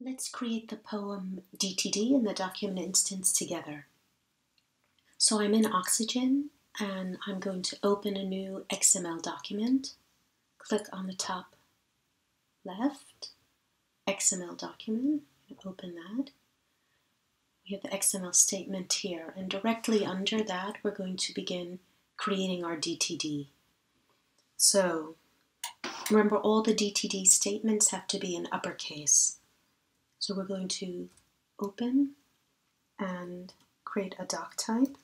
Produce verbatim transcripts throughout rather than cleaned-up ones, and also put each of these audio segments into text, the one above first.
Let's create the poem D T D and the document instance together. So I'm in oXygen and I'm going to open a new X M L document. Click on the top left, X M L document, open that. We have the X M L statement here, and directly under that we're going to begin creating our D T D. So remember, all the D T D statements have to be in uppercase. So we're going to open and create a doc type,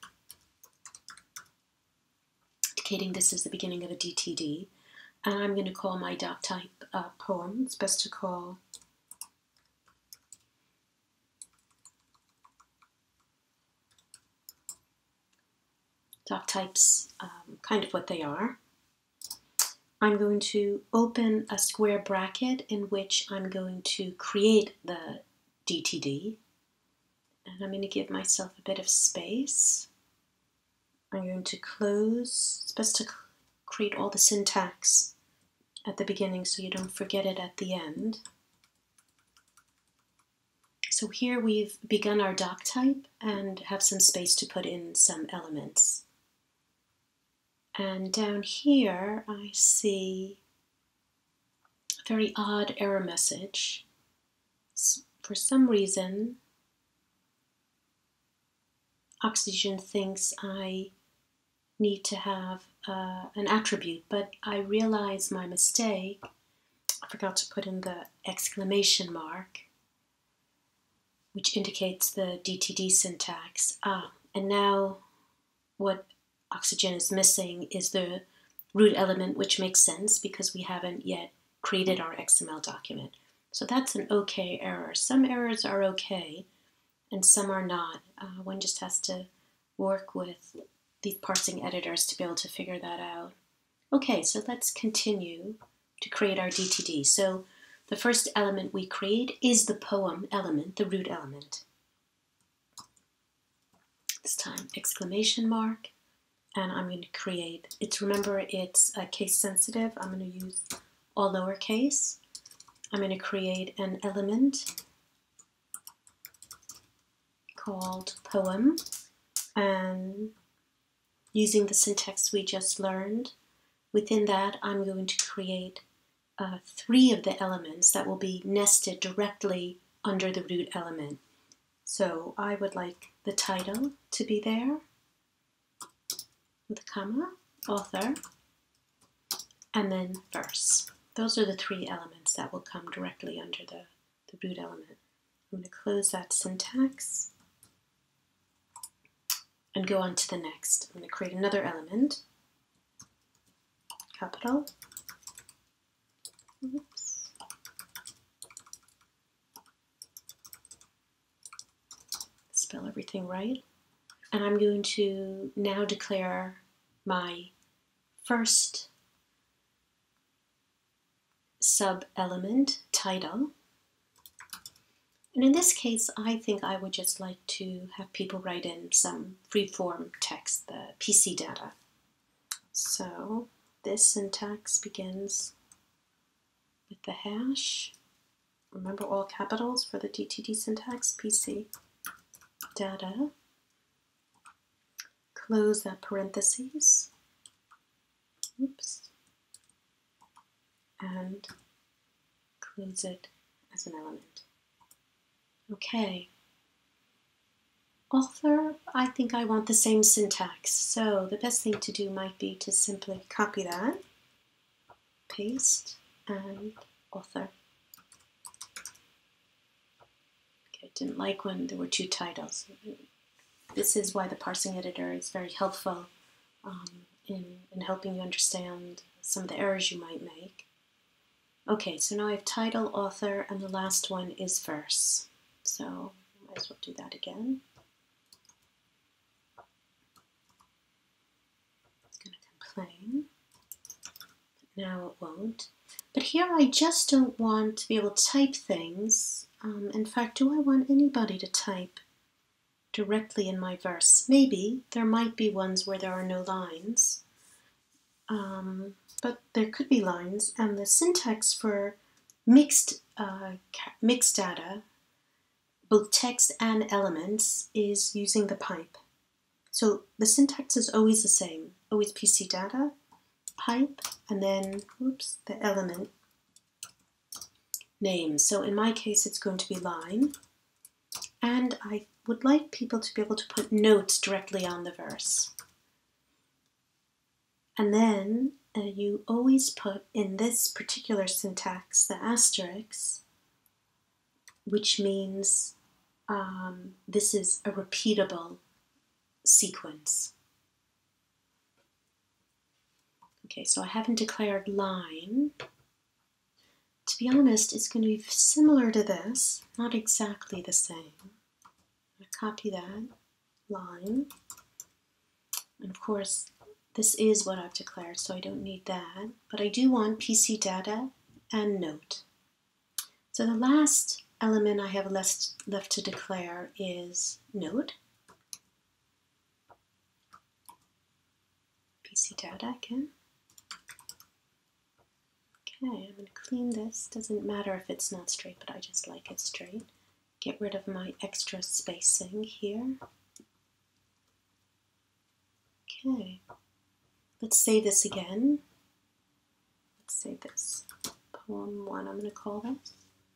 indicating this is the beginning of a D T D. And I'm going to call my doc type uh, poem. It's best to call doc types um, kind of what they are. I'm going to open a square bracket in which I'm going to create the D T D. And I'm going to give myself a bit of space. I'm going to close. It's best to create all the syntax at the beginning so you don't forget it at the end. So here we've begun our doc type and have some space to put in some elements. And down here I see a very odd error message. For some reason, oXygen thinks I need to have uh, an attribute, but I realize my mistake. I forgot to put in the exclamation mark, which indicates the D T D syntax. Ah, and now what oXygen is missing is the root element, which makes sense because we haven't yet created our X M L document. So that's an okay error. Some errors are okay and some are not. Uh, one just has to work with these parsing editors to be able to figure that out. Okay, so let's continue to create our D T D. So the first element we create is the poem element, the root element. This time exclamation mark. And I'm going to create, it's, remember it's uh, case sensitive, I'm going to use all lowercase. I'm going to create an element called poem, and using the syntax we just learned, within that I'm going to create uh, three of the elements that will be nested directly under the root element. So I would like the title to be there, with a comma, author, and then verse. Those are the three elements that will come directly under the, the root element. I'm going to close that syntax and go on to the next. I'm going to create another element, capital, oops, spell everything right. And I'm going to now declare my first sub-element, title. And in this case, I think I would just like to have people write in some free-form text, the P C data. So this syntax begins with the hash. Remember, all capitals for the D T D syntax, P C data. Close that parentheses, oops, and close it as an element. Okay. Author, I think I want the same syntax, so the best thing to do might be to simply copy that, paste, and author. Okay, I didn't like when there were two titles. This is why the parsing editor is very helpful um, in, in helping you understand some of the errors you might make. Okay, so now I have title, author, and the last one is verse. So I might as well do that again. It's going to complain, but now it won't. But here I just don't want to be able to type things. Um, in fact, do I want anybody to type directly in my verse? Maybe. There might be ones where there are no lines, um, but there could be lines, and the syntax for mixed, uh, mixed data, both text and elements, is using the pipe. So the syntax is always the same, always P C data, pipe, and then, oops, the element name. So in my case, it's going to be line. And I would like people to be able to put notes directly on the verse. And then uh, you always put in this particular syntax the asterisk, which means um, this is a repeatable sequence. Okay, so I haven't declared line. To be honest, it's going to be similar to this, not exactly the same. I'm going to copy that, line, and of course this is what I've declared, so I don't need that, but I do want P C data and note. So the last element I have left, left to declare is note. P C data again. Okay, I'm going to clean this. Doesn't matter if it's not straight, but I just like it straight. Get rid of my extra spacing here. Okay, let's say this again. Let's say this. Poem one, I'm going to call this.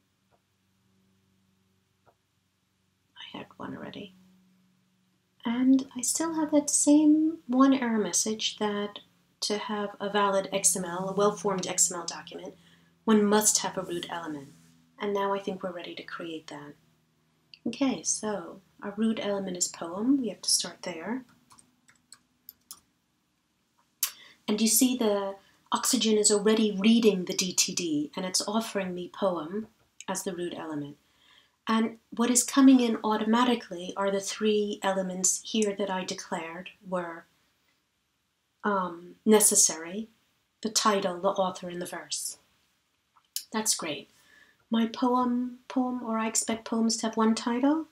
I had one already. And I still have that same one error message that to have a valid X M L, a well-formed X M L document, one must have a root element. And now I think we're ready to create that. Okay, so our root element is poem. We have to start there. And you see the oXygen is already reading the D T D, and it's offering me poem as the root element. And what is coming in automatically are the three elements here that I declared were um, necessary: the title, the author, and the verse. That's great. My poem, poem, or I expect poems to have one title.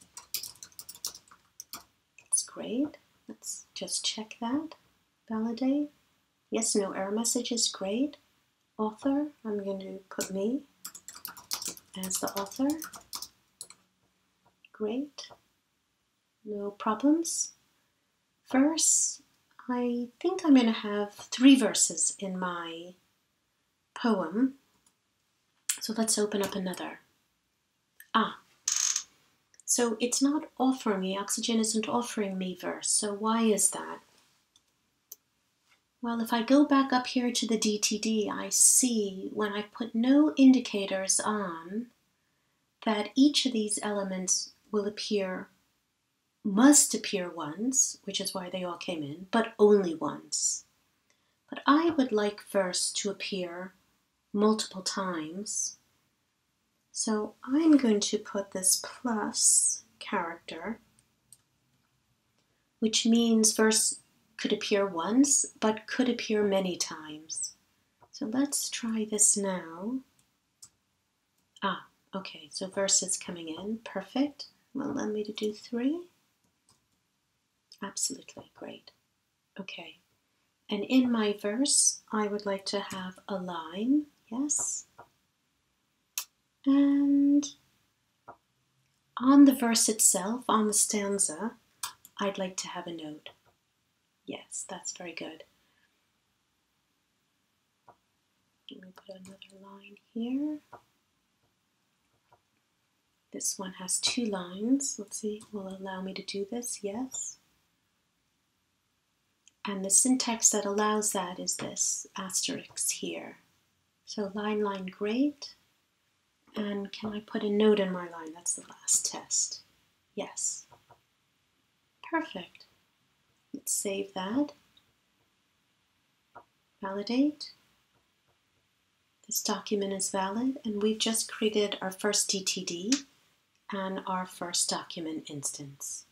That's great. Let's just check that. Validate. Yes, no error message is great. Author, I'm going to put me as the author. Great. No problems. Verse, I think I'm going to have three verses in my poem. So let's open up another. Ah, so it's not offering me, oXygen isn't offering me verse. So why is that? Well, if I go back up here to the D T D, I see when I put no indicators on that each of these elements will appear, must appear once, which is why they all came in, but only once. But I would like verse to appear multiple times. So I'm going to put this plus character, which means verse could appear once, but could appear many times. So let's try this now. Ah, okay, so verse is coming in, perfect. Will allow me to do three? Absolutely, great. Okay, and in my verse, I would like to have a line, yes. And on the verse itself, on the stanza, I'd like to have a note. Yes, that's very good. Let me put another line here. This one has two lines. Let's see, will it allow me to do this? Yes. And the syntax that allows that is this asterisk here. So line, line, great. And can I put a note in my line? That's the last test. Yes. Perfect. Let's save that. Validate. This document is valid, and we've just created our first D T D and our first document instance.